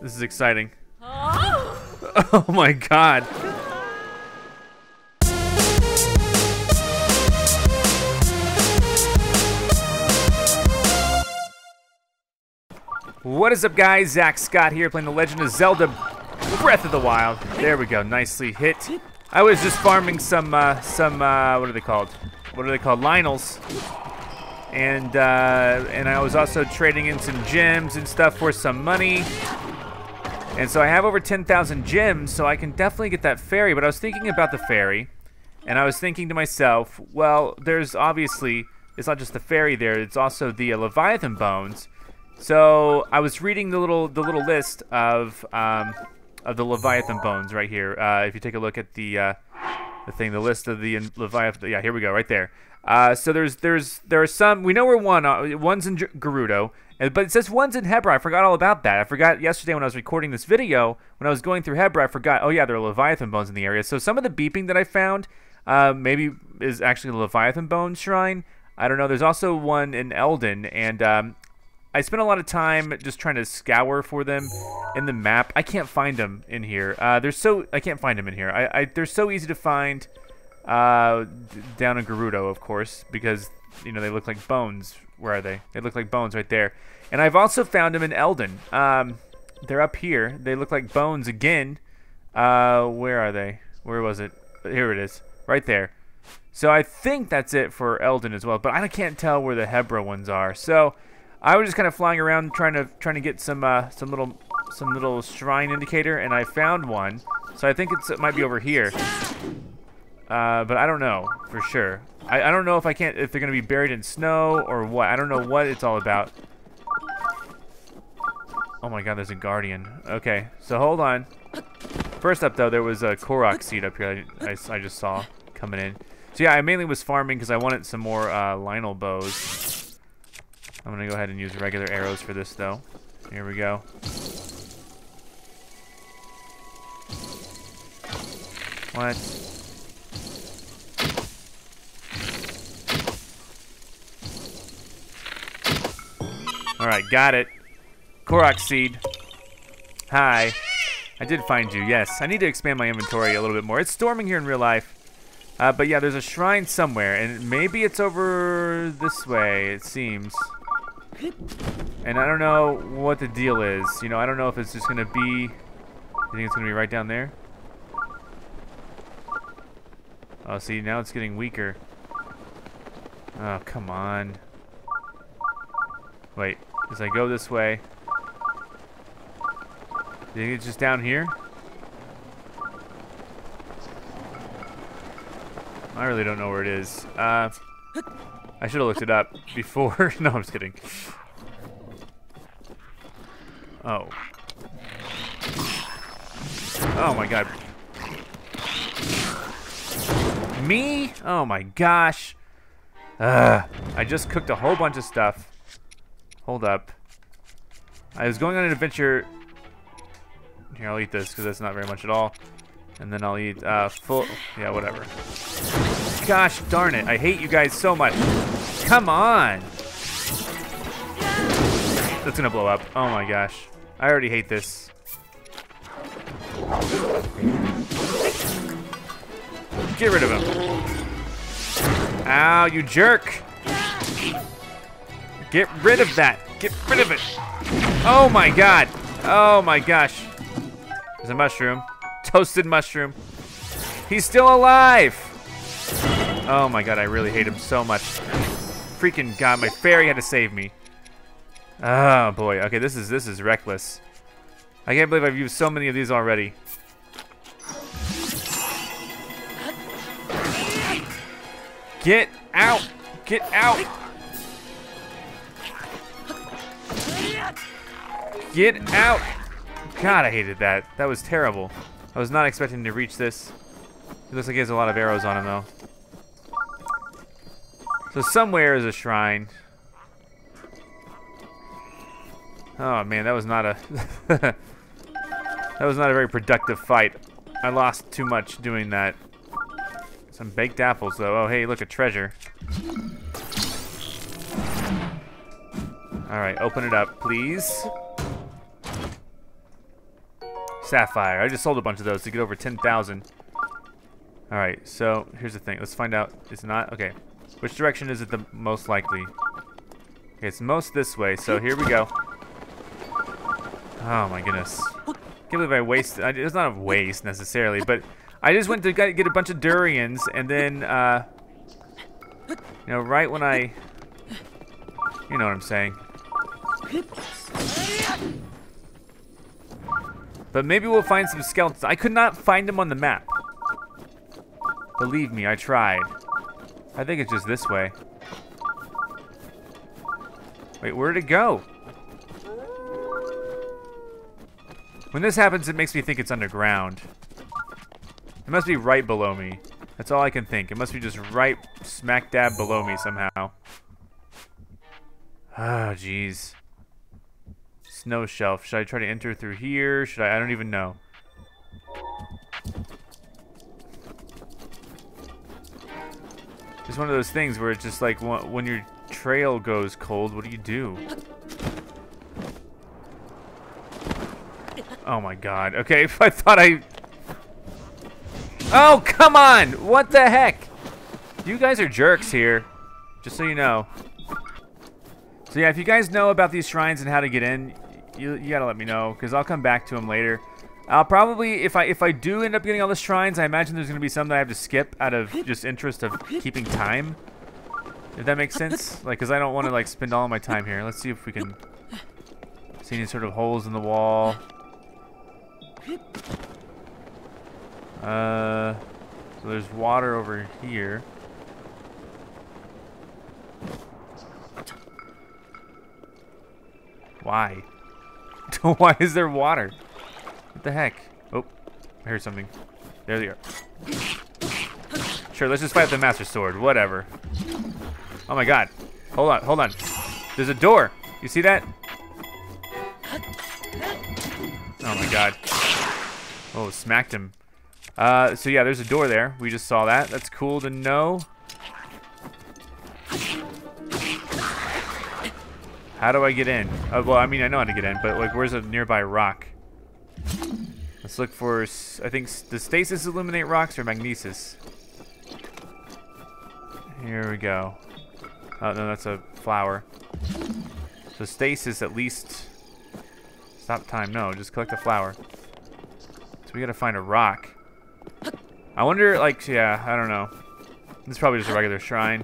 This is exciting. Oh my god. What is up, guys? ZackScott here, playing the Legend of Zelda Breath of the Wild. There we go, nicely hit. I was just farming some what are they called? What are they called? Lionels. And I was also trading in some gems and stuff for some money. And so I have over 10,000 gems, so I can definitely get that fairy. But I was thinking about the fairy, and I was thinking to myself, well, there's obviously, it's not just the fairy there, it's also the Leviathan bones. So I was reading the little list of the Leviathan bones right here. If you take a look at the thing, the list of the Leviathan. Yeah, here we go, right there. So there are some. We know where one's in Gerudo, but it says one's in Hebra. I forgot all about that. I forgot yesterday when I was recording this video, when I was going through Hebra, I forgot. Oh yeah, there are Leviathan bones in the area. So some of the beeping that I found maybe is actually the Leviathan bone shrine. I don't know. There's also one in Eldin, and I spent a lot of time just trying to scour for them in the map. I can't find them in here. I can't find them in here. They're so easy to find down in Gerudo, of course, because you know they look like bones. Where are they? They look like bones right there. And I've also found them in Eldin. They're up here. They look like bones again. Where are they? Where was it? Here it is, right there. So I think that's it for Eldin as well. But I can't tell where the Hebra ones are. So I was just kind of flying around trying to get some little shrine indicator, and I found one. So I think it might be over here. But I don't know for sure. I don't know if they're gonna be buried in snow or what. I don't know what it's all about. Oh my god, there's a guardian. Okay, so hold on. First up though, there was a Korok seed up here I just saw coming in. So yeah, I mainly was farming because I wanted some more Lionel bows. I'm gonna go ahead and use regular arrows for this though. Here we go. What? Alright, got it. Korok seed. Hi. I did find you, yes. I need to expand my inventory a little bit more. It's storming here in real life. But yeah, there's a shrine somewhere, and maybe it's over this way, it seems. And I don't know what the deal is. You know, I don't know if it's just gonna be. You think it's gonna be right down there? Oh, see, now it's getting weaker. Oh, come on. Wait, as I go this way. Do you think it's just down here? I really don't know where it is. I should have looked it up before. No, I'm just kidding. Oh. Oh my god. Me? Oh my gosh. I just cooked a whole bunch of stuff. Hold up. I was going on an adventure. Here, I'll eat this because that's not very much at all. And then I'll eat full. Yeah, whatever. Gosh darn it. I hate you guys so much. Come on. That's gonna blow up. Oh my gosh. I already hate this. Get rid of him. Ow, you jerk. Get rid of that. Get rid of it. Oh my god. Oh my gosh. There's a mushroom. Toasted mushroom. He's still alive. Oh my god, I really hate him so much. Freaking god, my fairy had to save me. Oh boy. Okay, this is reckless. I can't believe I've used so many of these already. Get out! Get out! Get out! God, I hated that. That was terrible. I was not expecting to reach this. It looks like he has a lot of arrows on him, though. So somewhere is a shrine. Oh man, that was not a that was not a very productive fight. I lost too much doing that. Some baked apples, though. Oh, hey, look, a treasure. All right, open it up, please. sapphire. I just sold a bunch of those to get over 10,000. All right, so here's the thing. Let's find out. It's not okay. Which direction is it the most likely? Okay, it's most this way. So here we go. Oh my goodness. Can't believe I wasted. It's not a waste necessarily, but I just went to get a bunch of durians, and then, you know, right when I, you know what I'm saying. But maybe we'll find some skeletons. I could not find them on the map. Believe me, I tried. I think it's just this way. Wait, where did it go? When this happens, it makes me think it's underground. It must be right below me. That's all I can think. It must be just right smack dab below me somehow. Ah, jeez. Snow shelf. Should I try to enter through here? Should I? I don't even know. It's one of those things where it's just like when your trail goes cold, what do you do? Oh my god. Okay, I thought I... Oh, come on! What the heck? You guys are jerks here. Just so you know. So yeah, if you guys know about these shrines and how to get in, you gotta let me know, because I'll come back to them later. I'll probably, if I do end up getting all the shrines, I imagine there's gonna be some that I have to skip out of just interest of keeping time. If that makes sense. Like, because I don't want to like spend all of my time here. Let's see if we can see any sort of holes in the wall. So there's water over here. Why? Why is there water? What the heck? Oh, I heard something. There they are. Sure, let's just fight with the Master Sword. Whatever. Oh my god. Hold on, hold on. There's a door. You see that? Oh my god. Oh, smacked him. So yeah, there's a door there. We just saw that. That's cool to know. How do I get in? Well, I mean, I know how to get in, but like, where's a nearby rock? Let's look for, I think, does stasis illuminate rocks or magnesis? Here we go. Oh, no, that's a flower. So stasis at least. Stop time. No, just collect a flower. So we gotta find a rock. I wonder, like, yeah, I don't know. This is probably just a regular shrine.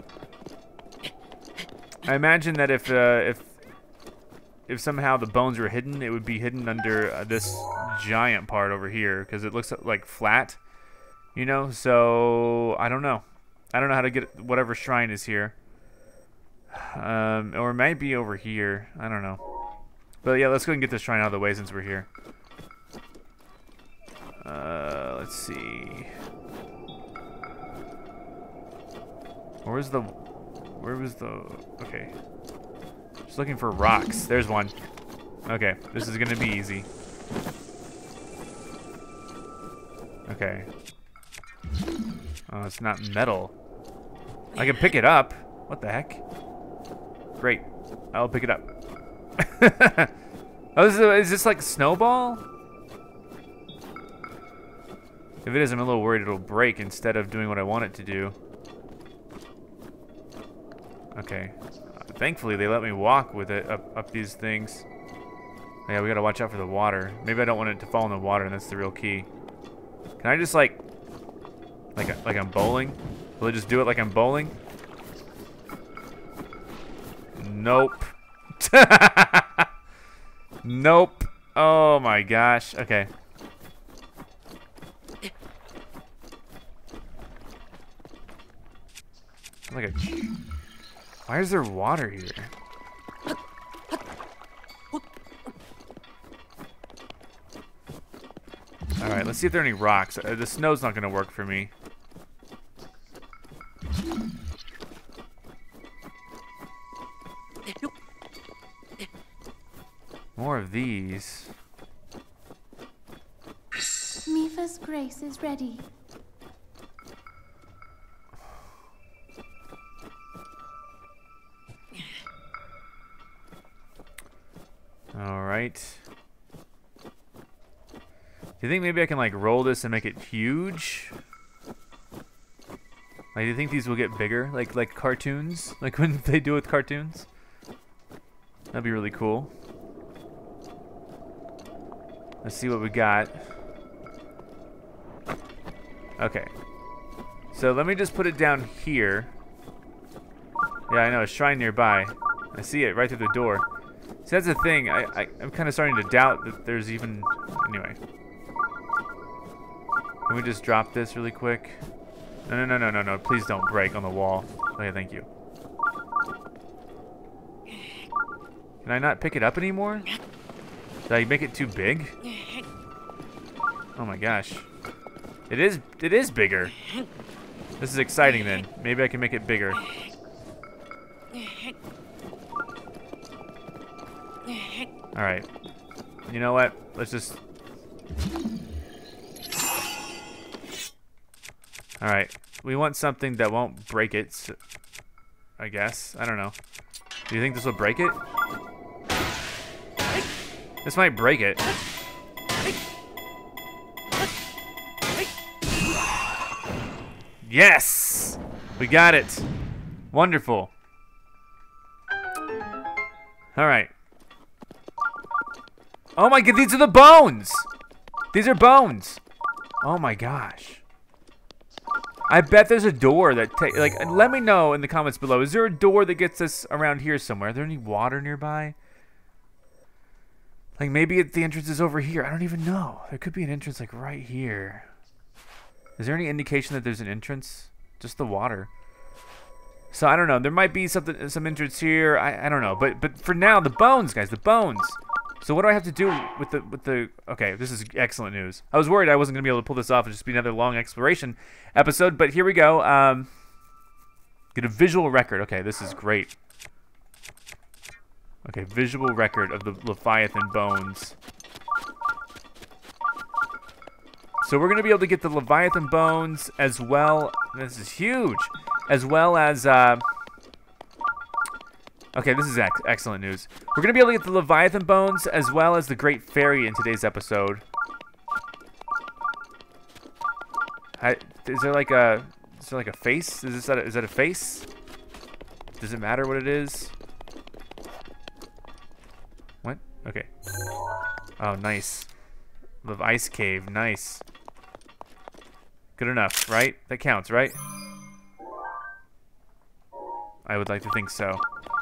I imagine that if somehow the bones were hidden, it would be hidden under this giant part over here, because it looks like flat, you know. So I don't know. I don't know how to get whatever shrine is here. Or it might be over here. I don't know. But yeah, let's go and get this shrine out of the way since we're here. Let's see. Where was the... Okay. Just looking for rocks. There's one. Okay, this is gonna be easy. Okay. Oh, it's not metal. I can pick it up. What the heck? Great. I'll pick it up. Oh, is this like snowball? If it is, I'm a little worried it'll break instead of doing what I want it to do. Okay. Thankfully, they let me walk with it up these things. Yeah, we gotta watch out for the water. Maybe I don't want it to fall in the water, and that's the real key. Can I just like I'm bowling? Will it just do it like I'm bowling? Nope. Nope. Oh my gosh. Okay. Look at. Why is there water here? Alright, let's see if there are any rocks. The snow's not going to work for me. More of these. Mifa's grace is ready. All right. Do you think maybe I can like roll this and make it huge? Like, do you think these will get bigger, like cartoons, like when they do with cartoons? That'd be really cool. Let's see what we got. Okay. So let me just put it down here. Yeah, I know, a shrine nearby. I see it right through the door. See, that's the thing. I'm kind of starting to doubt that there's even... Anyway. Can we just drop this really quick? No. Please don't break on the wall. Okay, thank you. Can I not pick it up anymore? Did I make it too big? Oh my gosh. It is bigger. This is exciting then. Maybe I can make it bigger. Alright. You know what? Let's just... Alright. We want something that won't break it, so I guess. I don't know. Do you think this will break it? This might break it. Yes! We got it. Wonderful. Alright. Oh my god, these are the bones! These are bones! Oh my gosh. I bet there's a door that like, let me know in the comments below. Is there a door that gets us around here somewhere? Are there any water nearby? Like maybe the entrance is over here. I don't even know. There could be an entrance like right here. Is there any indication that there's an entrance? Just the water. So I don't know. There might be some entrance here. I don't know. But for now, the bones, guys, the bones. So what do I have to do with the? Okay, this is excellent news. I was worried I wasn't gonna be able to pull this off. It'd just be another long exploration episode. But here we go. Get a visual record. Okay, this is great. Okay, visual record of the Leviathan bones. So we're gonna be able to get the Leviathan bones as well. This is huge, as well as. Okay, this is excellent news. We're gonna be able to get the Leviathan bones as well as the Great Fairy in today's episode. Is there like a face? Is that a face? Does it matter what it is? What? Okay. Oh, nice. Love Ice Cave, nice. Good enough, right? That counts, right? I would like to think so.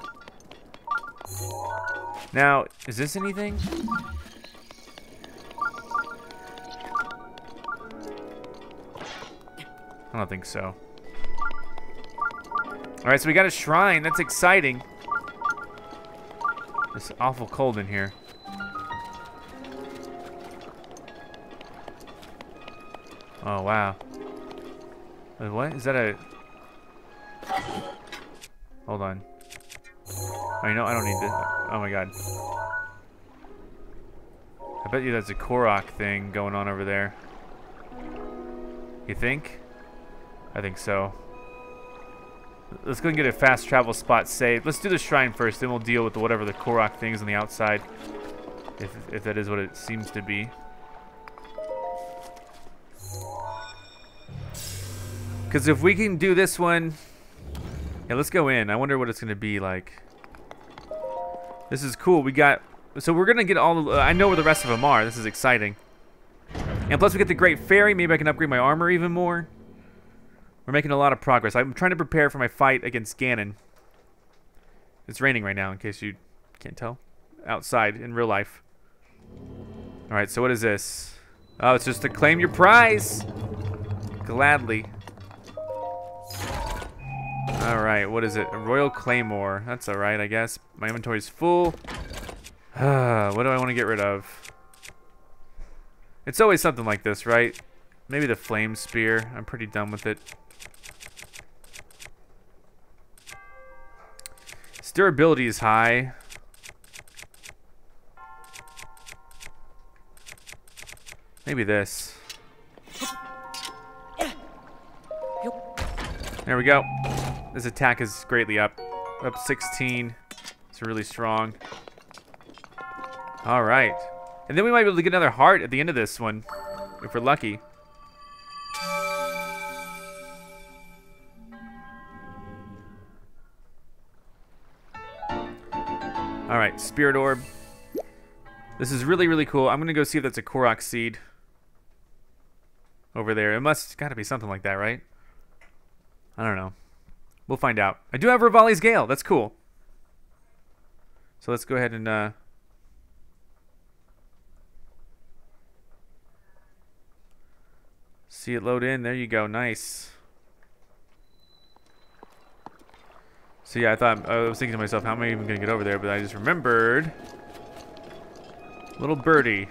Now, is this anything? I don't think so. Alright, so we got a shrine. That's exciting. It's awful cold in here. Oh, wow. Wait, what? Is that a... Hold on. Oh, you know, I don't need this. Oh my god. I bet you that's a Korok thing going on over there. You think? I think so. Let's go and get a fast travel spot saved. Let's do the shrine first, then we'll deal with whatever the Korok thing is on the outside. If that is what it seems to be. Because if we can do this one... Yeah, let's go in. I wonder what it's going to be like. This is cool. We got... So we're going to get all... I know where the rest of them are. This is exciting. And plus we get the Great Fairy. Maybe I can upgrade my armor even more. We're making a lot of progress. I'm trying to prepare for my fight against Ganon. It's raining right now, in case you can't tell. Outside, in real life. Alright, so what is this? Oh, it's just to claim your prize! Gladly. Alright, what is it? A Royal Claymore. That's alright, I guess. My inventory's full. What do I want to get rid of? It's always something like this, right? Maybe the Flame Spear. I'm pretty done with it. Its durability is high. Maybe this. There we go. This attack is greatly up. Up 16. It's really strong. Alright. And then we might be able to get another heart at the end of this one. if we're lucky. All right, Spirit Orb. This is really, really cool. I'm gonna go see if that's a Korok seed over there. It must gotta be something like that, right? I don't know. We'll find out. I do have Revali's Gale. That's cool. So let's go ahead and see it load in. There you go. Nice. So yeah, I was thinking to myself, how am I even gonna get over there? But I just remembered, little birdie.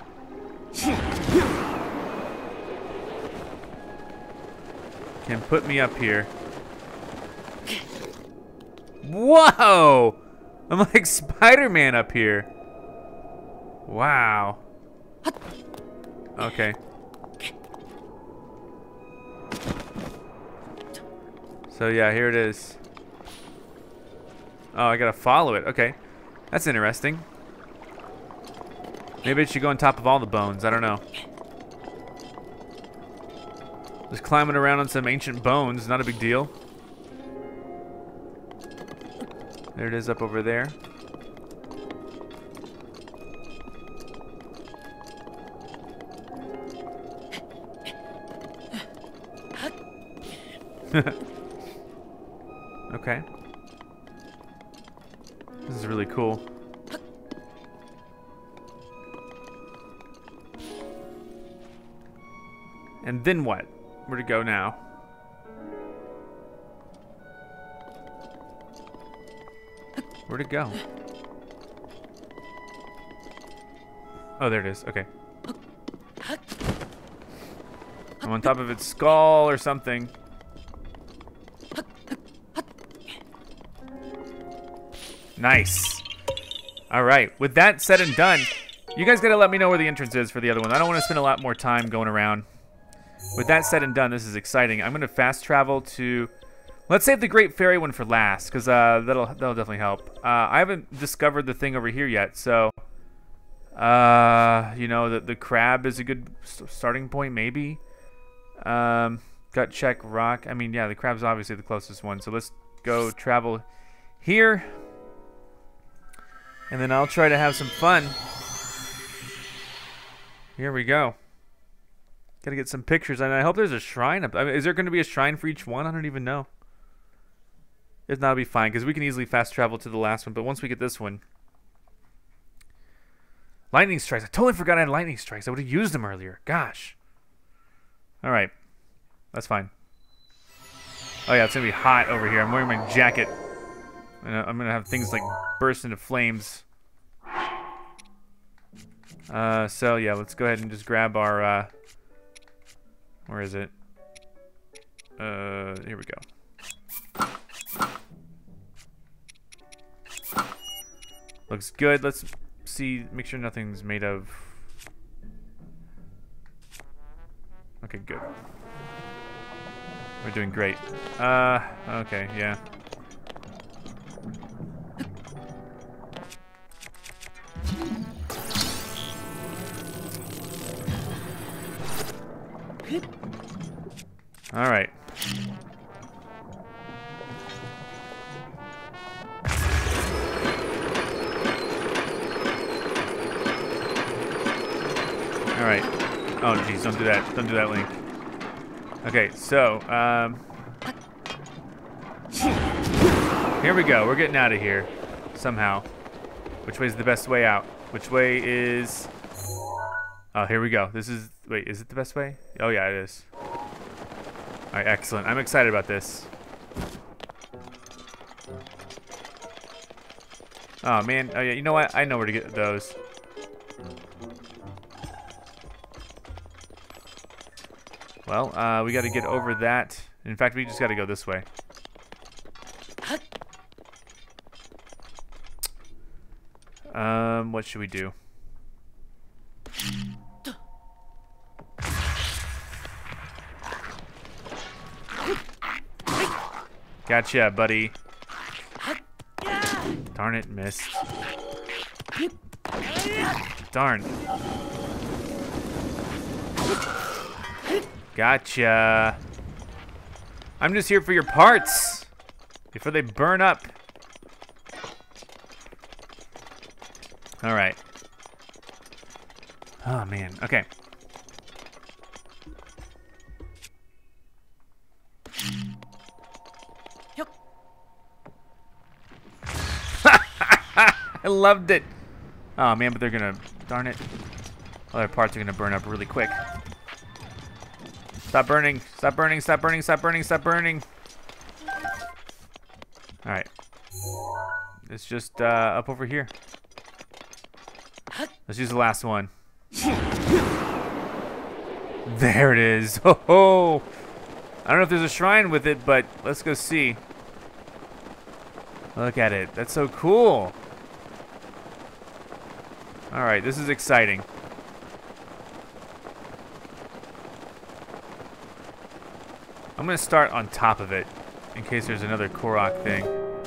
Can put me up here. Whoa! I'm like Spider-Man up here. Wow. Okay. So yeah, here it is. Oh, I gotta follow it. Okay. That's interesting. Maybe it should go on top of all the bones. I don't know. Just climbing around on some ancient bones. Not a big deal. There it is up over there. Okay. This is really cool. And then what? Where to go now? Where to go? Oh, there it is. Okay. I'm on top of its skull or something. Nice. All right. With that said and done, you guys gotta let me know where the entrance is for the other one. I don't want to spend a lot more time going around. With that said and done, this is exciting. I'm gonna fast travel to. Let's save the Great Fairy one for last, because that'll definitely help. I haven't discovered the thing over here yet, so you know, the crab is a good starting point, maybe. Gut check rock. I mean, yeah, the crab's obviously the closest one. So let's go travel here, and then I'll try to have some fun. Here we go. Gotta get some pictures, and I hope there's a shrine up. I mean, is there going to be a shrine for each one? I don't even know. If not, it'll be fine, because we can easily fast travel to the last one. But once we get this one, lightning strikes. I totally forgot I had lightning strikes. I would have used them earlier. Gosh. All right, that's fine. Oh yeah, it's gonna be hot over here. I'm wearing my jacket, and I'm gonna have things like burst into flames. So yeah, let's go ahead and just grab our. Where is it? Here we go. Looks good. Let's see. Make sure nothing's made of. Okay, good. We're doing great. Okay, yeah. All right. All right. Oh, geez, don't do that. Don't do that, Link. Okay, so, here we go. We're getting out of here somehow. Which way is the best way out? Which way is... Oh, here we go. This is... Wait, is it the best way? Oh, yeah, it is. All right, excellent. I'm excited about this. Oh, man. Oh, yeah, you know what? I know where to get those. Well, we got to get over that. In fact, we just got to go this way. What should we do? Gotcha, buddy. Darn it, missed. Darn. Gotcha. I'm just here for your parts before they burn up. All right. Oh, man. Okay. I loved it. Oh, man, but they're going to... Darn it. Other parts are going to burn up really quick. Stop burning. Stop burning. Stop burning. Stop burning. Stop burning. All right. It's just up over here. Let's use the last one. There it is. Oh, ho. I don't know if there's a shrine with it, but let's go see. Look at it. That's so cool. All right, this is exciting. I'm gonna start on top of it in case there's another Korok thing.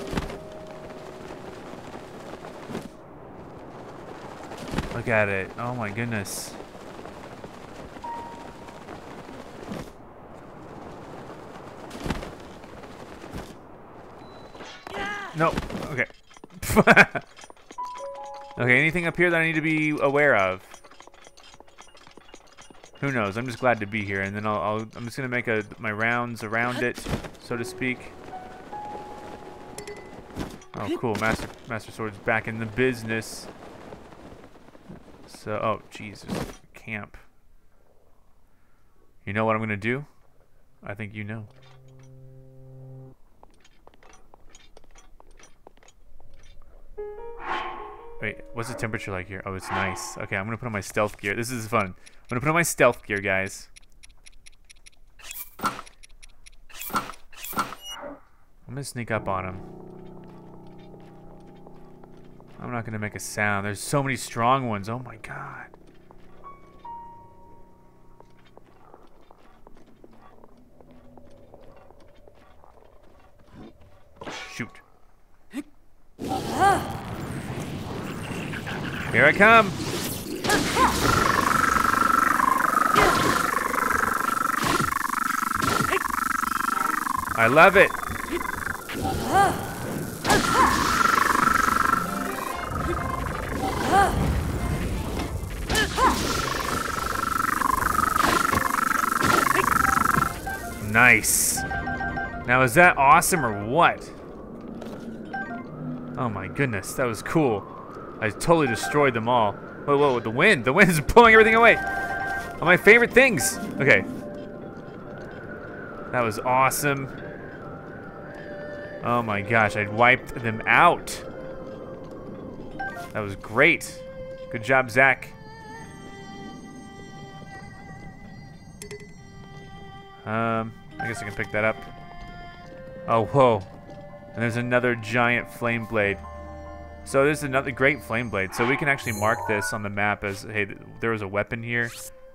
Look at it. Oh my goodness. No. Okay. Okay, anything up here that I need to be aware of? Who knows? I'm just glad to be here, and then I'm just gonna make my rounds around it, so to speak. Oh, cool! Master Sword's back in the business. So, oh, Jesus, camp. You know what I'm gonna do? I think you know. Wait, what's the temperature like here? Oh, it's nice. Okay, I'm gonna put on my stealth gear. This is fun. I'm gonna put on my stealth gear, guys. I'm gonna sneak up on him. I'm not gonna make a sound. There's so many strong ones. Oh my god. Shoot. Here I come. I love it. Nice. Now, is that awesome or what? Oh my goodness, that was cool. I totally destroyed them all. Whoa, whoa, the wind. The wind is blowing everything away. All my favorite things. Okay. That was awesome. Oh my gosh, I wiped them out. That was great. Good job, Zach. I guess I can pick that up. Oh, whoa. And there's another giant flame blade. So there's another great flame blade. So we can actually mark this on the map as, hey, there was a weapon here.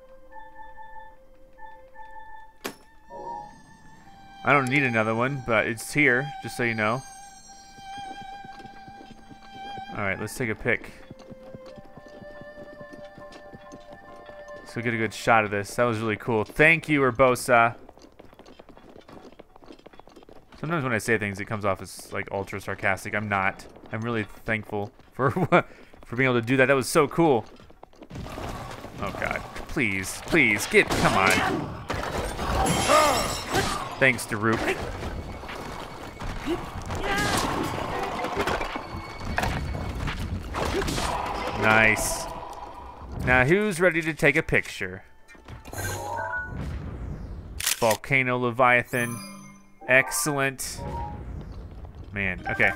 I don't need another one, but it's here, just so you know. Alright, let's take a pic. So get a good shot of this. That was really cool. Thank you, Urbosa. Sometimes when I say things, it comes off as like ultra sarcastic. I'm not. I'm really thankful for being able to do that. That was so cool. Oh god, please, please come on. Thanks, Daruk. Nice. Now who's ready to take a picture? Volcano Leviathan. Excellent. Man, okay.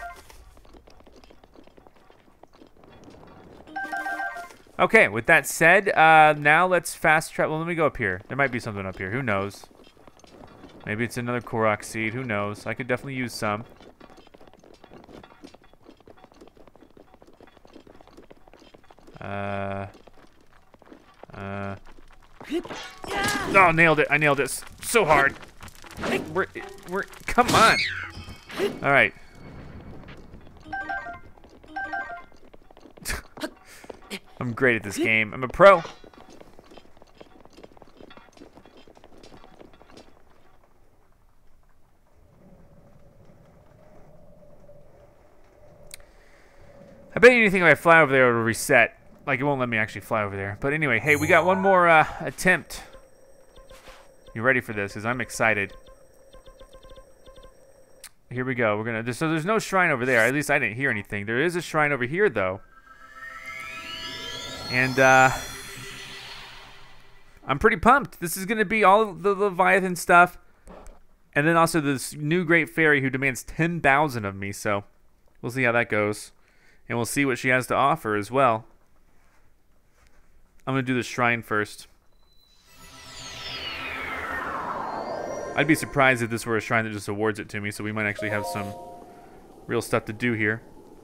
Okay, with that said, now let's fast travel. Well, let me go up here. There might be something up here. Who knows? Maybe it's another Korok seed. Who knows? I could definitely use some. Oh, nailed it. I nailed it so hard. Come on. All right. I'm great at this game. I'm a pro. I bet anything if I fly over there it'll reset. Like, it won't let me actually fly over there. But anyway, hey, we got one more attempt. You ready for this? Because I'm excited. Here we go. We're gonna. So there's no shrine over there. At least I didn't hear anything. There is a shrine over here, though. And I'm pretty pumped. This is gonna be all the Leviathan stuff. And then also this new great fairy who demands 10,000 of me, so we'll see how that goes. And we'll see what she has to offer as well. I'm going to do the shrine first. I'd be surprised if this were a shrine that just awards it to me, so we might actually have some real stuff to do here.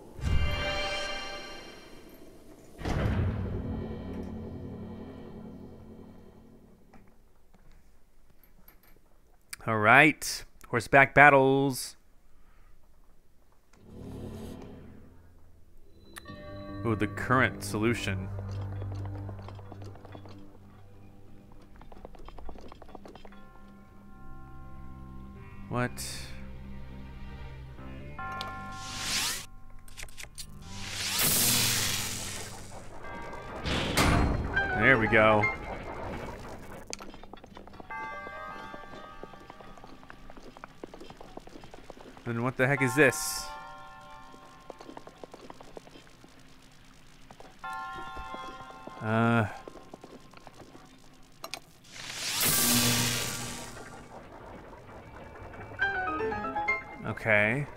All right, horseback battles. Ooh, the current solution. What? There we go. Then what the heck is this? Okay.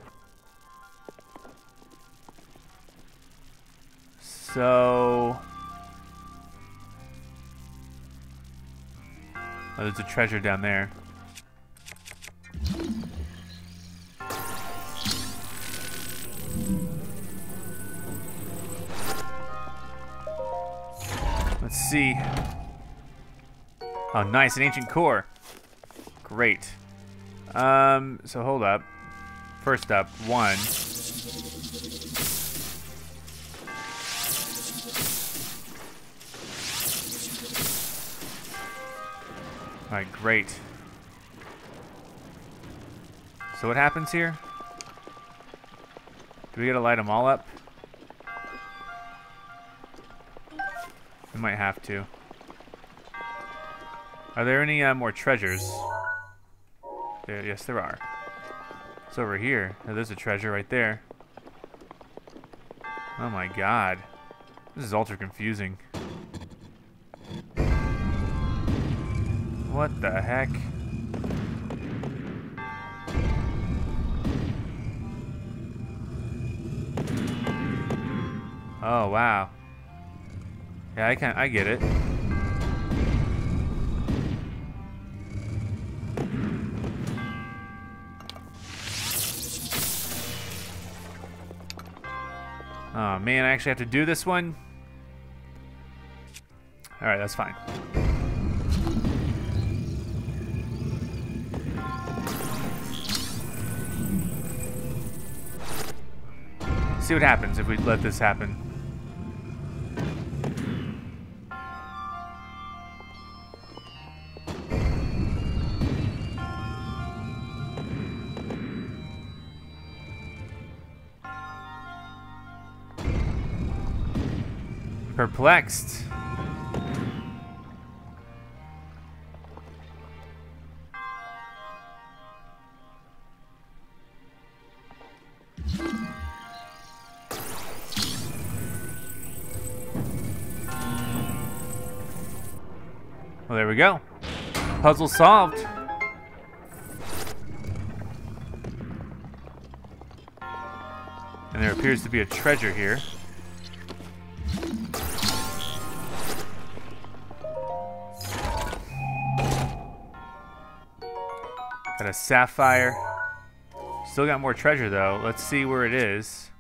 So... oh, there's a treasure down there. Let's see. Oh, nice, an ancient core. Great. So hold up. First up, 1. All right, great. So what happens here? Do we gotta light them all up? We might have to. Are there any more treasures? There, yes, there are. It's over here. Oh, there's a treasure right there. Oh my god. This is ultra confusing. What the heck? Oh wow. Yeah, I get it. Oh man, I actually have to do this one? Alright, that's fine. See what happens if we let this happen. Perplexed. Well, there we go. Puzzle solved. And there appears to be a treasure here. Got a sapphire. Still got more treasure though. Let's see where it is.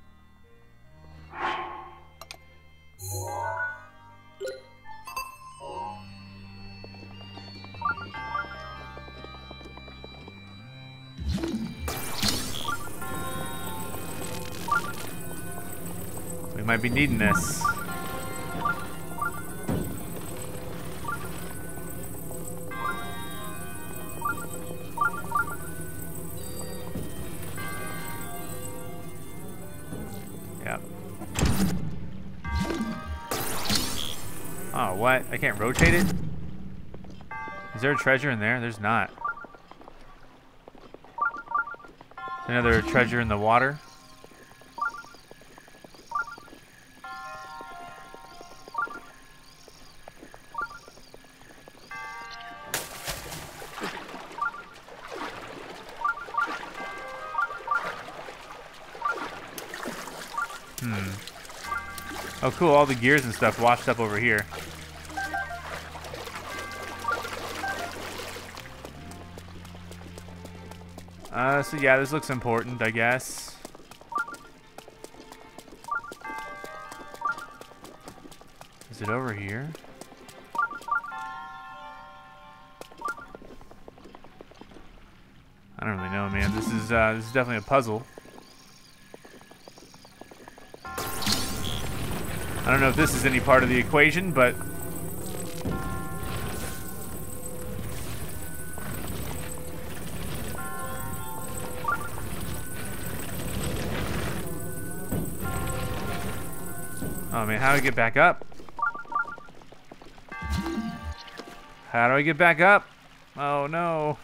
We might be needing this. Yeah. Oh, what? I can't rotate it? Is there a treasure in there? There's not. Another treasure in the water. Oh, cool. All the gears and stuff washed up over here. So yeah, this looks important, I guess. Is it over here? I don't really know, man. This is definitely a puzzle. I don't know if this is any part of the equation, but oh man, how do I get back up? How do I get back up? Oh no.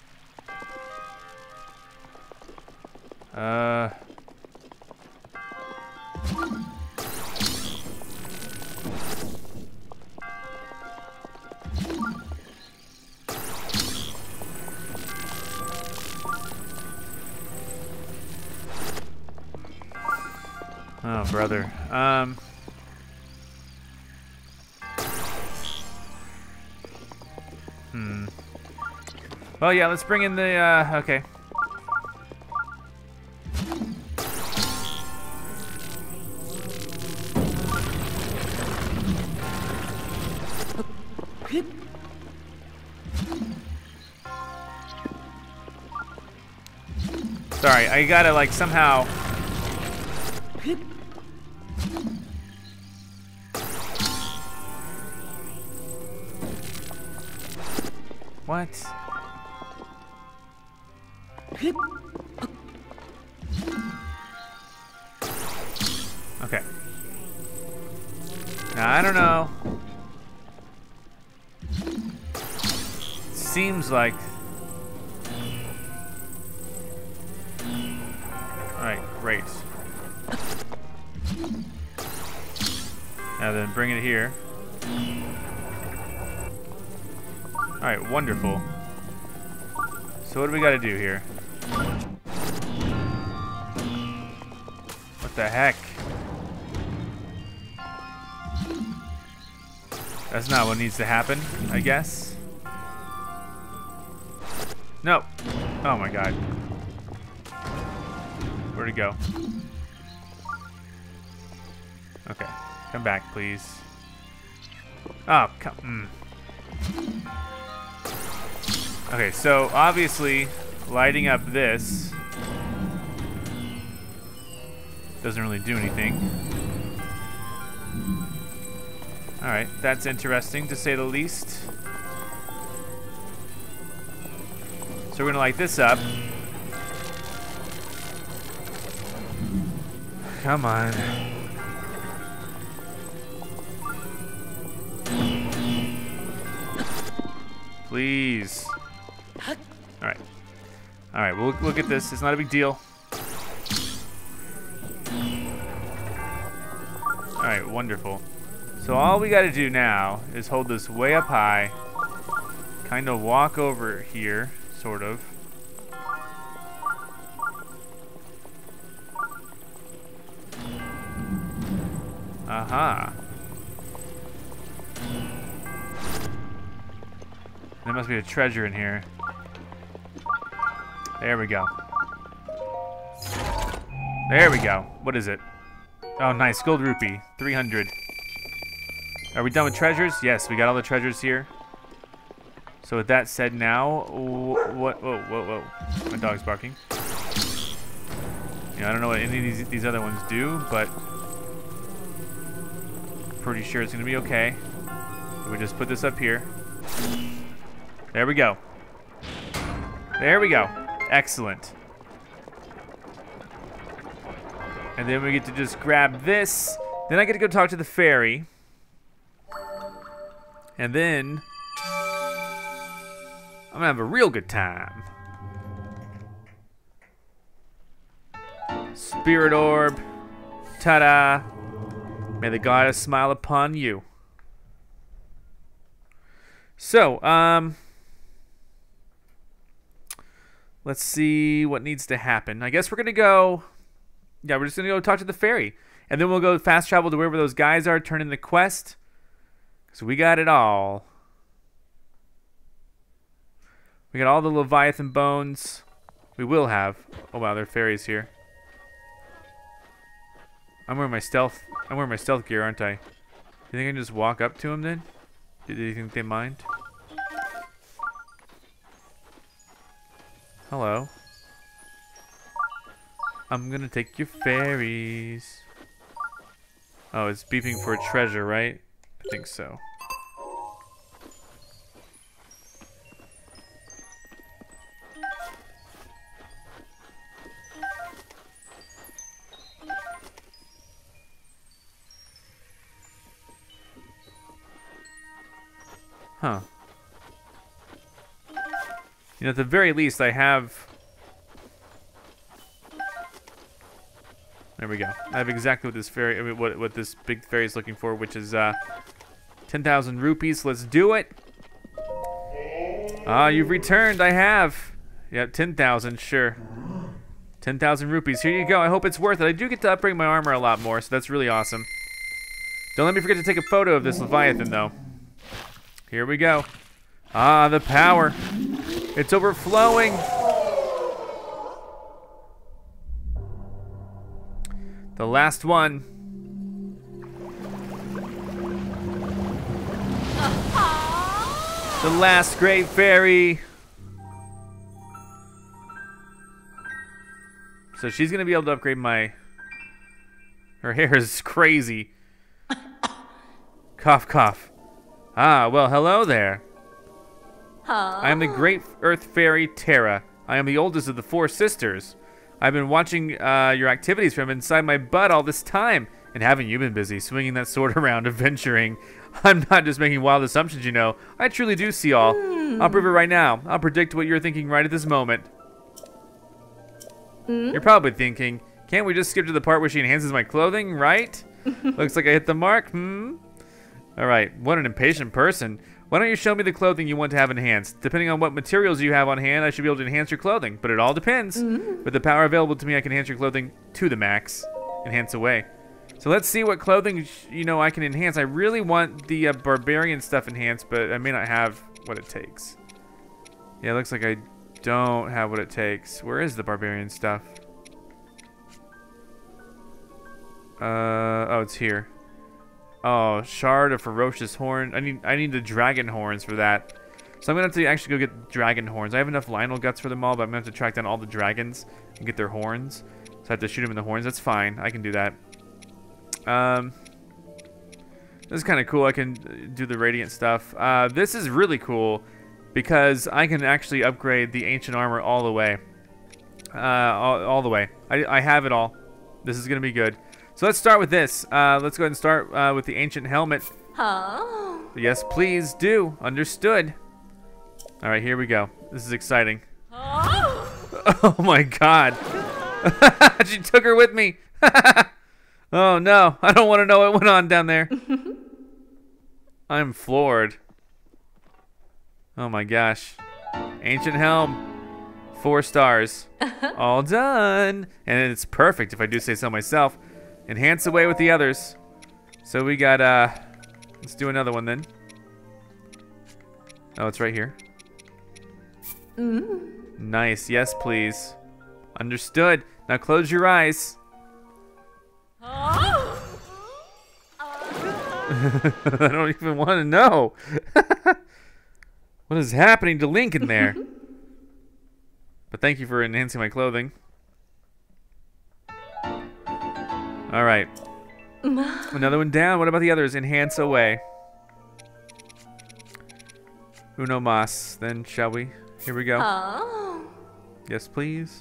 Oh, brother. Well, yeah, let's bring in the, okay. Sorry, I gotta, like, somehow... What? Okay. Now, I don't know. Seems like... Alright, great. Now then, bring it here. Alright, wonderful. So what do we gotta do here? What the heck? That's not what needs to happen, I guess. No. Oh my god. Where'd it go? Okay. Come back, please. Oh, come. Okay, so obviously lighting up this doesn't really do anything. Alright, that's interesting to say the least. So we're gonna light this up. Come on. Please. Alright. Alright, we'll get this. It's not a big deal. Alright, wonderful. So all we gotta do now is hold this way up high. Kind of walk over here, sort of. Aha. There must be a treasure in here. There we go. There we go. What is it? Oh, nice. Gold rupee. 300. Are we done with treasures? Yes, we got all the treasures here. So with that said now, what? Whoa, whoa, whoa. My dog's barking. I don't know what any of these other ones do, but pretty sure it's going to be okay. So we just put this up here. There we go. There we go. Excellent. And then we get to just grab this. Then I get to go talk to the fairy. And then I'm gonna have a real good time. Spirit orb. Ta-da. May the goddess smile upon you. So, let's see what needs to happen. I guess we're gonna go. Yeah, we're just gonna go talk to the fairy, and then we'll go fast travel to wherever those guys are, turn in the quest, because we got it all. We got all the Leviathan bones. We will have. Oh wow, there are fairies here. I'm wearing my stealth gear, aren't I? Do you think I can just walk up to them then? Do you think they mind? Hello. I'm gonna take your fairies. Oh, it's beeping for a treasure, right? I think so. Huh. You know, at the very least, I have... There we go. I have exactly what this fairy, I mean, what this big fairy is looking for, which is 10,000 rupees. Let's do it. Ah, you've returned. I have. Yep, 10,000. Sure. 10,000 rupees. Here you go. I hope it's worth it. I do get to upgrade my armor a lot more, so that's really awesome. Don't let me forget to take a photo of this Leviathan, though. Here we go. Ah, the power. It's overflowing. The last one. The last great fairy. So she's gonna be able to upgrade my... Her hair is crazy. Cough, cough. Ah, well, hello there. I am the great earth fairy Terra. I am the oldest of the 4 sisters. I've been watching your activities from inside my butt all this time. And haven't you been busy swinging that sword around, adventuring? I'm not just making wild assumptions, you know. I truly do see all. I'll prove it right now. I'll predict what you're thinking right at this moment. You're probably thinking, can't we just skip to the part where she enhances my clothing, right? Looks like I hit the mark, Alright, what an impatient person. Why don't you show me the clothing you want to have enhanced? Depending on what materials you have on hand, I should be able to enhance your clothing. But it all depends. With the power available to me, I can enhance your clothing to the max. Enhance away. So let's see what clothing, you know, I can enhance. I really want the barbarian stuff enhanced, but I may not have what it takes. Yeah, it looks like I don't have what it takes. Where is the barbarian stuff? Oh, it's here. Oh, shard of ferocious horn. I need the dragon horns for that. So I'm gonna have to actually go get dragon horns. I have enough Lionel guts for them all, but I'm gonna have to track down all the dragons and get their horns. So I have to shoot them in the horns. That's fine. I can do that. This is kind of cool. I can do the radiant stuff. This is really cool because I can actually upgrade the ancient armor all the way. All the way. I have it all. This is gonna be good. So let's start with this. Let's go ahead and start with the ancient helmet. Yes, please do. Understood. All right, here we go. This is exciting. Oh my God. She took her with me. Oh no, I don't want to know what went on down there. I'm floored. Oh my gosh. Ancient helm. 4 stars. All done. And it's perfect if I do say so myself. Enhance away with the others. So we got, let's do another one then. Oh, it's right here. Nice, yes please. Understood. Now close your eyes. I don't even want to know. What is happening to Link in there? But thank you for enhancing my clothing. All right. Another one down. What about the others? Enhance away. Uno mas. Then shall we? Here we go. Yes, please.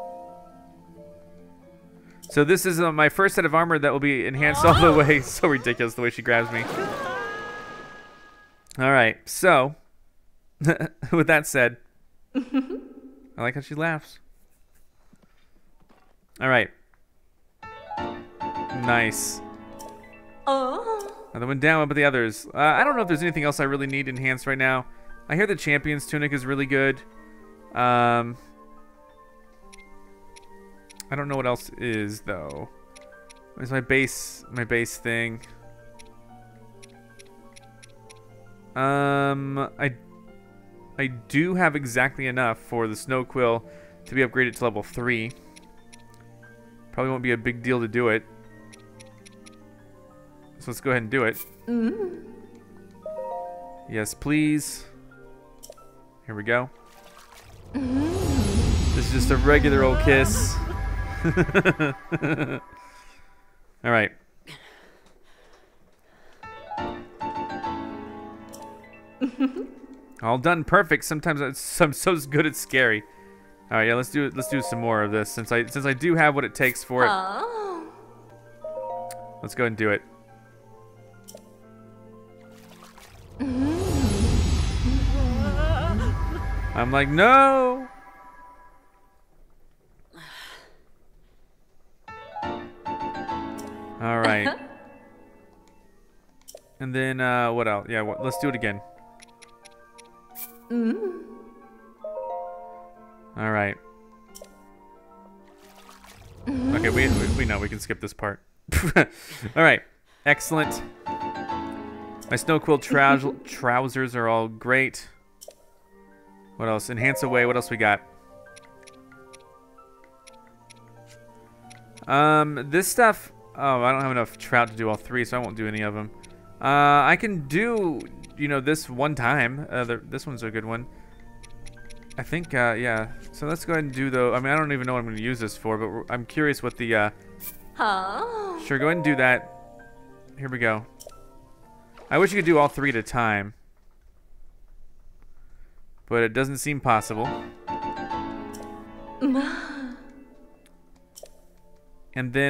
So this is my first set of armor that will be enhanced all the way. So ridiculous the way she grabs me. All right, so with that said, I like how she laughs. All right. Nice. Another one down, what about the others? I don't know if there's anything else I really need enhanced right now. I hear the Champion's Tunic is really good. I don't know what else is, though. Where's my base thing? I do have exactly enough for the Snow Quill to be upgraded to level 3. Probably won't be a big deal to do it. So let's go ahead and do it. Yes, please. Here we go. This is just a regular old kiss. All right. All done perfect. Sometimes I'm so good it's scary. All right, yeah, let's do some more of this since I do have what it takes for it. Let's go ahead and do it. I'm like, no. All right. And then what else? Yeah, let's do it again. All right. Okay, we know we can skip this part. All right. Excellent. My Snow Quill trousers are all great. What else? Enhance away. What else we got? This stuff. Oh, I don't have enough trout to do all 3, so I won't do any of them. I can do, you know, this one time. This one's a good one. I think, yeah. So let's go ahead and do the. I mean, I don't even know what I'm going to use this for, but I'm curious what the. Sure, go ahead and do that. Here we go. I wish you could do all 3 at a time, but it doesn't seem possible. And then,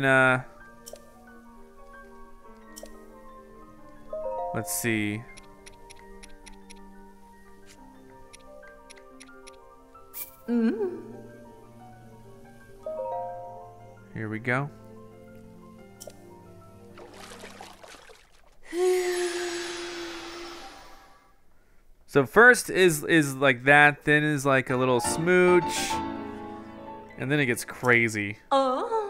let's see. Here we go. So first is like that, then is like a little smooch, and then it gets crazy. I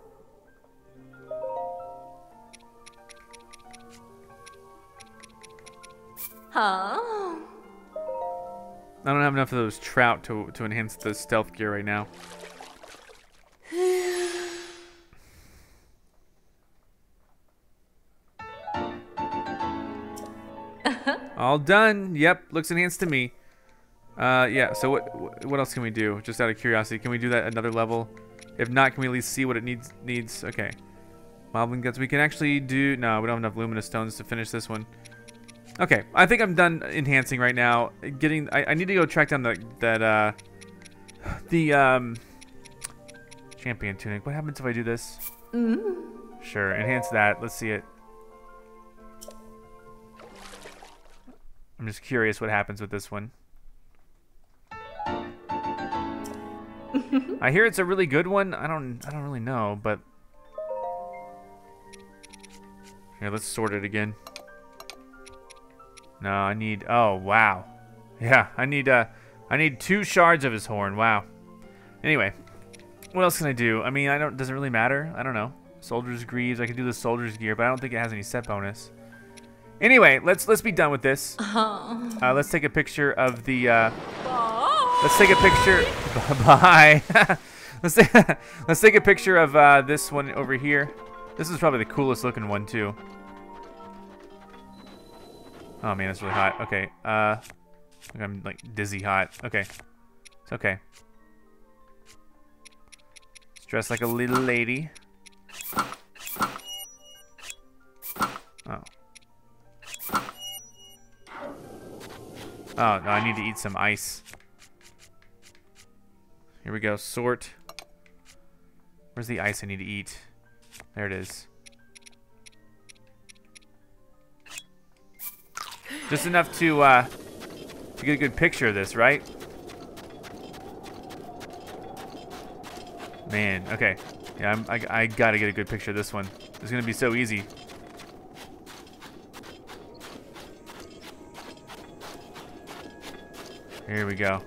don't have enough of those trout to enhance the stealth gear right now. All done. Yep, looks enhanced to me. Yeah, so what else can we do? Just out of curiosity, can we do that at another level? If not, can we at least see what it needs? Okay. Moblin guts. We can actually do. No, we don't have enough luminous stones to finish this one. Okay, I think I'm done enhancing right now. I need to go track down the champion tunic. What happens if I do this? Sure, enhance that. Let's see it. I'm just curious what happens with this one. I hear it's a really good one. I don't really know, but here, let's sort it again. No, I need. Oh wow, yeah, I need 2 shards of his horn. Wow. Anyway, what else can I do? I mean, doesn't really matter. I don't know. Soldier's greaves. I can do the soldier's gear, but I don't think it has any set bonus. Anyway, let's be done with this. Let's take a picture of the. Let's take a picture. Bye. Let's take a picture of this one over here. This is probably the coolest looking one too. Oh man, it's really hot. Okay. I'm like dizzy hot. Okay. It's okay. It's dressed like a little lady. Oh. Oh, no, I need to eat some ice. Here we go. Sort. Where's the ice I need to eat? There it is. Just enough to get a good picture of this, right? Man, okay. Yeah, I gotta get a good picture of this one. It's gonna be so easy. Here we go.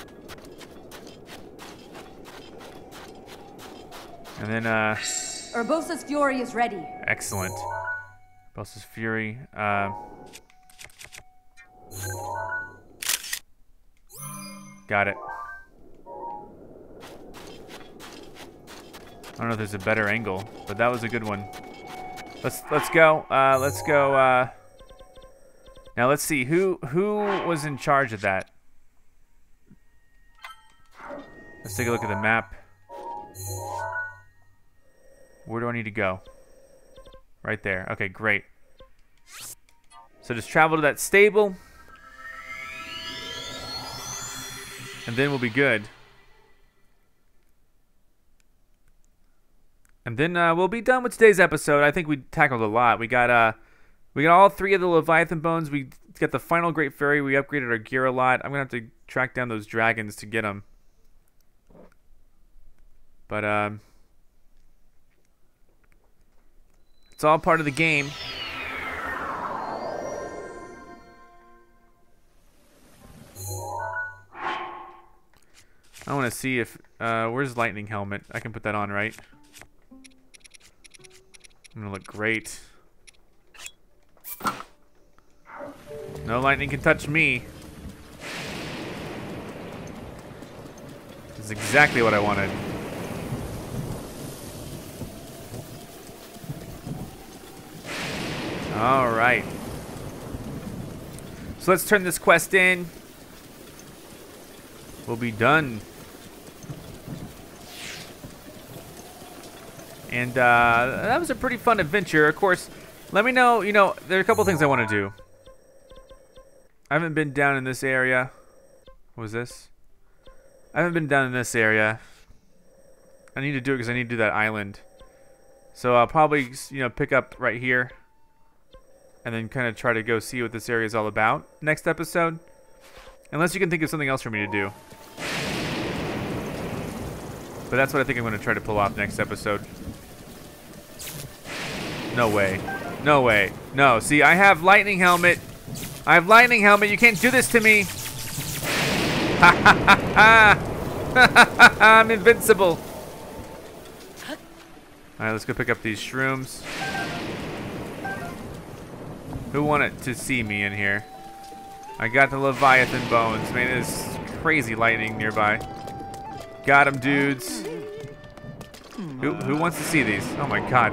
And then, Urbosa's Fury is ready. excellent. Urbosa's Fury. Got it. I don't know if there's a better angle, but that was a good one. Let's go. Let's go. Now let's see who was in charge of that. Let's take a look at the map. Where do I need to go? Right there. Okay, great. So just travel to that stable, and then we'll be good. And then we'll be done with today's episode. I think we tackled a lot. We got all 3 of the Leviathan bones. We got the final Great Fairy. We upgraded our gear a lot. I'm gonna have to track down those dragons to get them. But it's all part of the game. I want to see if where's Lightning Helmet? I can put that on, right? I'm gonna look great. No lightning can touch me. This is exactly what I wanted. All right. So let's turn this quest in. We'll be done. And that was a pretty fun adventure. Of course, let me know, there are a couple things I want to do. I haven't been down in this area. What was this? I haven't been down in this area. I need to do it because I need to do that island. So I'll probably, pick up right here. And then kind of try to go see what this area is all about next episode. Unless you can think of something else for me to do. But that's what I think I'm going to try to pull off next episode. No way. No way. No. See, I have Lightning Helmet. I have Lightning Helmet. You can't do this to me. Ha ha ha ha. I'm invincible. Alright, let's go pick up these shrooms. Who wanted to see me in here? I got the Leviathan bones. Man, there's crazy lightning nearby. Got him, dudes. Who wants to see these? Oh my god.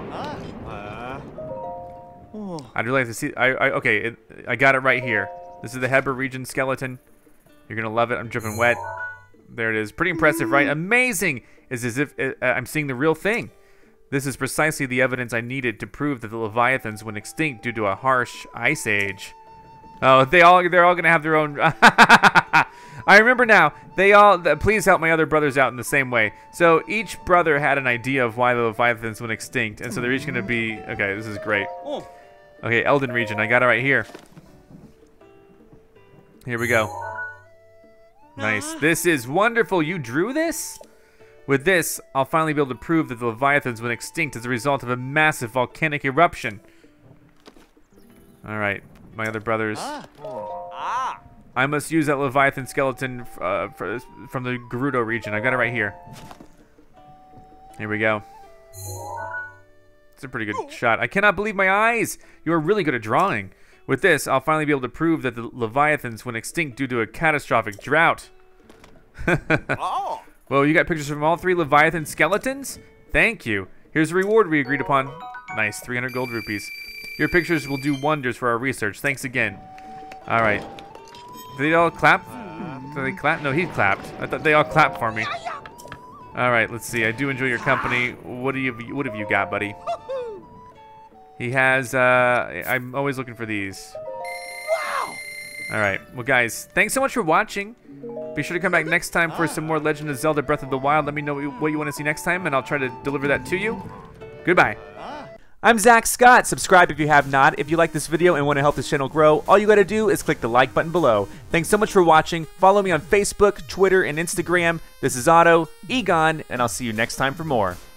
I'd really like to see. Okay, I got it right here. This is the Heber region skeleton. You're gonna love it. I'm dripping wet. There it is. Pretty impressive, right? Amazing. It's as if I'm seeing the real thing. This is precisely the evidence I needed to prove that the Leviathans went extinct due to a harsh ice age. Oh, they're all gonna have their own. I remember now. Please help my other brothers out in the same way. So each brother had an idea of why the Leviathans went extinct, and so they're each gonna be. Okay, this is great. Okay, Elden region. I got it right here. Here we go. Nice. This is wonderful. You drew this? With this, I'll finally be able to prove that the Leviathans went extinct as a result of a massive volcanic eruption. All right, my other brothers. I must use that Leviathan skeleton from the Gerudo region. I got it right here. Here we go. It's a pretty good shot. I cannot believe my eyes. You are really good at drawing. With this, I'll finally be able to prove that the Leviathans went extinct due to a catastrophic drought. Well, you got pictures from all 3 Leviathan skeletons? Thank you. Here's the reward we agreed upon. Nice, 300 gold rupees. Your pictures will do wonders for our research. Thanks again. All right. Did they all clap? Did they clap? No, he clapped. I thought they all clapped for me. All right, let's see. I do enjoy your company. What have you got, buddy? He has. I'm always looking for these. All right. Well, guys, thanks so much for watching. Be sure to come back next time for some more Legend of Zelda Breath of the Wild. Let me know what you want to see next time, and I'll try to deliver that to you. Goodbye. I'm Zack Scott. Subscribe if you have not. If you like this video and want to help this channel grow, all you got to do is click the like button below. Thanks so much for watching. Follow me on Facebook, Twitter, and Instagram. This is Otto, Egon, and I'll see you next time for more.